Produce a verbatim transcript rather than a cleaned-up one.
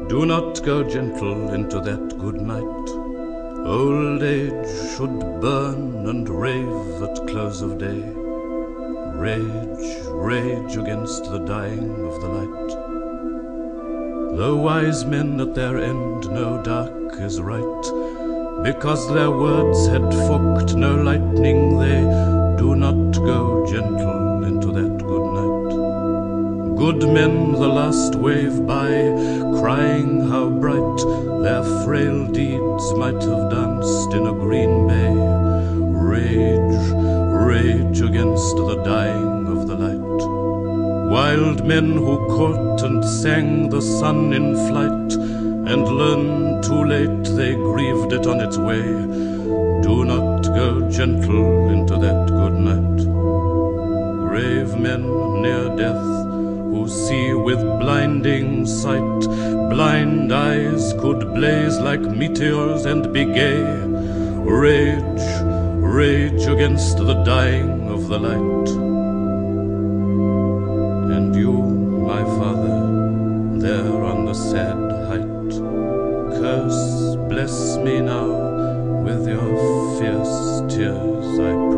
Do not go gentle into that good night. Old age should burn and rave at close of day. Rage, rage against the dying of the light. Though wise men at their end know dark is right, because their words had forked no lightning, they do not go gentle into that good night. Good men the last wave by, crying how bright their frail deeds might have danced in a green bay. Rage, rage against the dying of the light. Wild men who caught and sang the sun in flight, and learned too late they grieved it on its way. Do not go gentle into that good night. Grave men near death, who see with blinding sight, blind eyes could blaze like meteors and be gay. Rage, rage against the dying of the light. And you, my father, there on the sad height, curse, bless me now with your fierce tears, I pray.